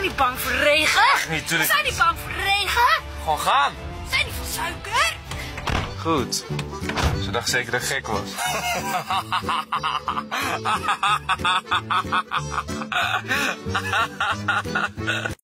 niet bang voor regen. Echt niet, tuurlijk. We zijn niet bang voor regen. Gewoon gaan. We zijn niet van suiker. Goed. Ze dacht zeker dat ik gek was.